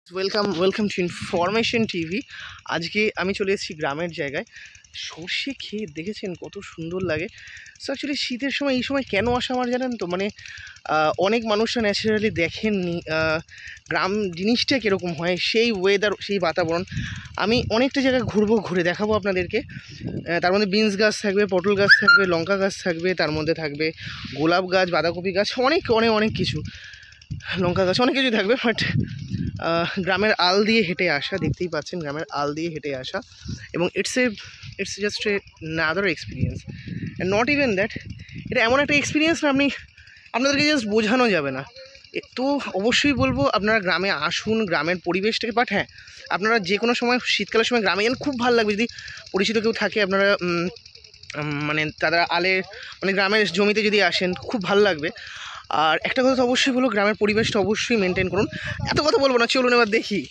Welcome to information TV. আজকে আমি চলে এসেছি গ্রামের জায়গায়। সর্ষে খেয়ে দেখেছেন কত সুন্দর লাগে। সো অ্যাকচুয়ালি শীতের সময় এই সময় কেন আসা আমার জানেন তো, মানে অনেক মানুষরা ন্যাচারালি দেখেননি গ্রাম জিনিসটা কীরকম হয়, সেই ওয়েদার, সেই বাতাবরণ। আমি অনেকটা জায়গায় ঘুরে দেখাবো আপনাদেরকে। তার মধ্যে বিনস গাছ থাকবে, পটল গাছ থাকবে, লঙ্কা গাছ থাকবে, তার মধ্যে থাকবে গোলাপ গাছ, বাঁধাকপি গাছ, অনেক কিছু, লঙ্কা গাছ, অনেক কিছুই থাকবে। বাট গ্রামের আল দিয়ে হেঁটে আসা, দেখতেই পাচ্ছেন গ্রামের আল দিয়ে হেঁটে আসা, এবং it's just another experience. And not even that, এটা এমন একটা এক্সপিরিয়েন্স না আপনাদেরকে জাস্ট বোঝানো যাবে না। তো অবশ্যই বলবো আপনারা গ্রামে আসুন, গ্রামের পরিবেশটাকে। বাট হ্যাঁ, আপনারা যে কোনো সময় শীতকালের সময় গ্রামে যান, খুব ভালো লাগবে। যদি পরিচিত কেউ থাকে, আপনারা মানে তারা মানে গ্রামের জমিতে যদি আসেন, খুব ভালো লাগবে। আর একটা কথা তো অবশ্যই বলবো, গ্রামের পরিবেশটা অবশ্যই মেনটেন করুন। এত কথা বলবো না, চলুন এবার দেখি।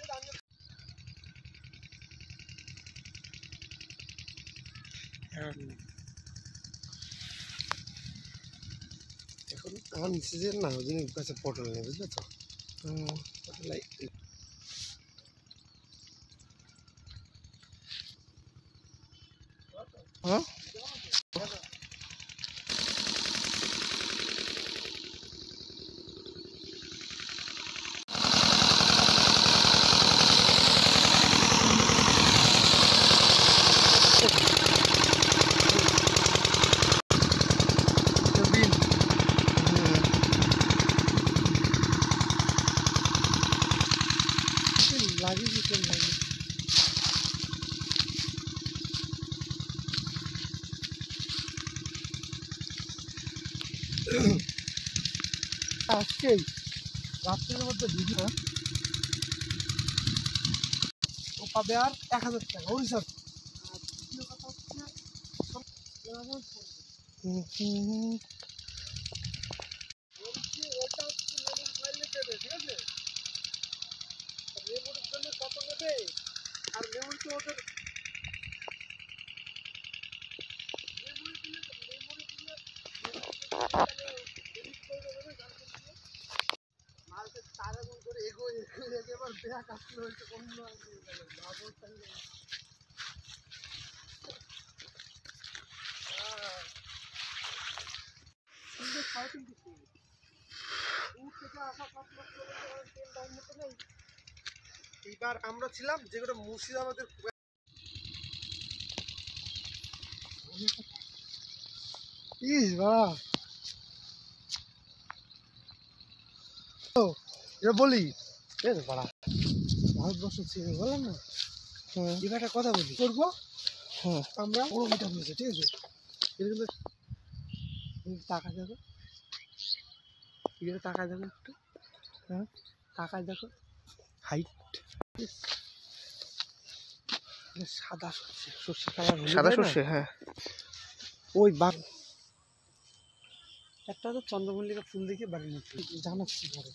এখন এখন সিজন না, ওই জন্য গাছে পটল নেই, বুঝলে তো। হ্যাঁ, আজকেই রাত্রের মধ্যে দিদি ও পাবে আর 1000 টাকা ওড়িশার। কত নেবে আর মেমোরি তো ওদের তারাগুন করে এগোয় এবার ব্যাগ আসলে হয়েছে অন্য এইবার আমরা ছিলাম যেগুলো মুর্শিদাবাদের। এটা বলি পাড়া ভারতবর্ষ ছিল, বললাম না। এবার একটা কথা বলি করবো। আমরা বড় মিটা হয়েছে, ঠিক আছে। এটা কিন্তু তাকায় দেখো, তাকায় দেখো একটু, হ্যাঁ তাকায় দেখো, হাইট সাদা সর্ষে কালার, সাদা সর্ষে, হ্যাঁ। ওই বাঘ একটা তো চন্দ্রমল্লিকা ফুল দেখে বাড়ির মধ্যে জানাচ্ছি পরে।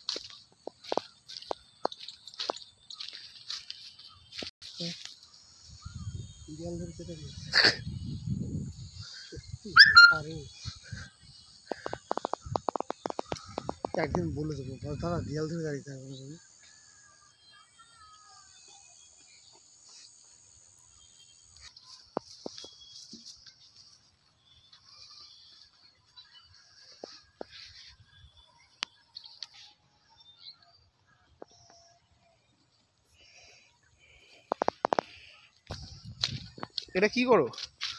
একদিন বলে দেবো দাদা, দেয়াল ধরে দাঁড়িয়ে থাকবে না। এটা কি করো?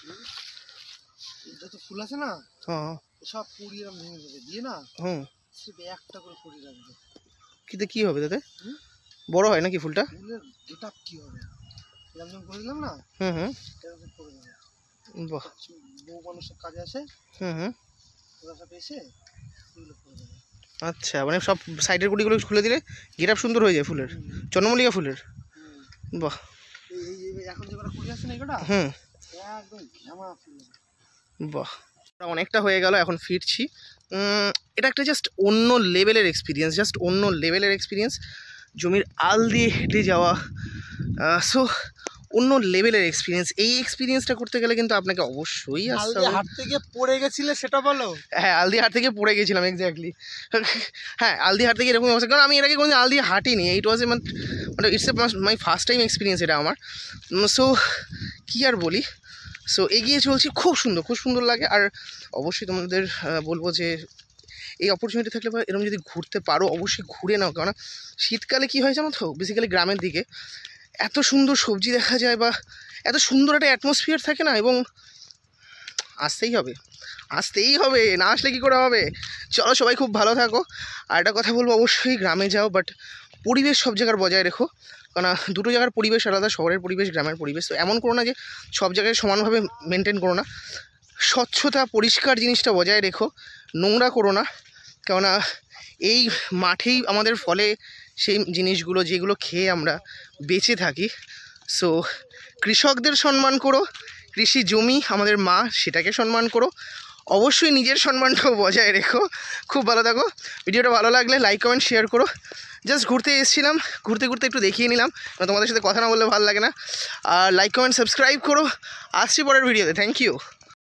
যত ফুল আছে না, হ্যাঁ, সব পুড়িয়ে ভেঙে দেবে দিয়ে না, সেটা একটা করে পুড়িয়ে রাখবে। কিতে কি হবে তাতে? বড় হয় নাকি ফুলটা? ফুলের গেটআপ কি হবে, এরকম করে দিলাম না, এরকম করে দেবে। বাহ, বউ মানুষের কাজে আসে, ওরা সব এসে এগুলো করে দেবে। আচ্ছা, মানে সব সাইডের গুটিগুলো খুলে দিলে গেটআপ সুন্দর হয়ে যায় ফুলের, চন্দ্রমল্লিকা ফুলের। বাহ, এখন যেগুলো কুড়ি আসছে না, এগুলো একদম ঘ্যামা ফুল। বাহ, অনেকটা হয়ে গেল, এখন ফিরছি। এটা একটা জাস্ট অন্য লেভেলের এক্সপিরিয়েন্স, জমির আল দিয়ে হেঁটে যাওয়া। সো অন্য লেভেলের এক্সপিরিয়েন্স। এই এক্সপিরিয়েন্সটা করতে গেলে কিন্তু আপনাকে অবশ্যই আসতে হবে। হাট থেকে পড়ে গেছিলে সেটা বলো। হ্যাঁ, আলদিহাট থেকে পড়ে গেছিলাম, এক্স্যাক্টলি। হ্যাঁ, আলদিহাট থেকে এরকম অবস্থা, কারণ আমি এর আগে কোনোদিন আলদিয়া হাঁটিনি। ইট ওয়াজ এ মানে it's a my first time experience এটা আমার। সো কী আর বলি, সো এগিয়ে চলছি, খুব সুন্দর লাগে। আর অবশ্যই তোমাদের বলবো যে এই অপরচুনিটি থাকলে বা এরকম যদি ঘুরতে পারো অবশ্যই ঘুরে নাও। কারণ শীতকালে কী হয় জানো তো, বেসিক্যালি গ্রামের দিকে এত সুন্দর সবজি দেখা যায় বা এত সুন্দর একটা অ্যাটমসফিয়ার থাকে না, এবং আসতেই হবে, না আসলে কী করে হবে। চলো, সবাই খুব ভালো থাকো। আর একটা কথা বলবো, অবশ্যই গ্রামে যাও, বাট পরিবেশ সব জায়গার বজায় রেখো। কারণ দুটো জায়গার পরিবেশ আলাদা, শহরের পরিবেশ, গ্রামের পরিবেশ। তো এমন করো না যে সব জায়গায় সমানভাবে মেনটেন করো না। স্বচ্ছতা, পরিষ্কার জিনিসটা বজায় রেখো, নোংরা করো না। কেননা এই মাঠেই আমাদের ফলে সেই জিনিসগুলো যেগুলো খেয়ে আমরা বেঁচে থাকি। সো কৃষকদের সম্মান করো, কৃষি জমি আমাদের মা, সেটাকে সম্মান করো। অবশ্যই নিজের সম্মানটাও বজায় রেখো। খুব ভালো থাকো। ভিডিওটা ভালো লাগলে লাইক কমেন্ট শেয়ার করো। জাস্ট ঘুরতে এসেছিলাম, ঘুরতে একটু দেখিয়ে নিলাম, তোমাদের সাথে কথা না বললে ভালো লাগে না। আর লাইক কমেন্ট সাবস্ক্রাইব করো। আসছি পরের ভিডিওতে। Thank you.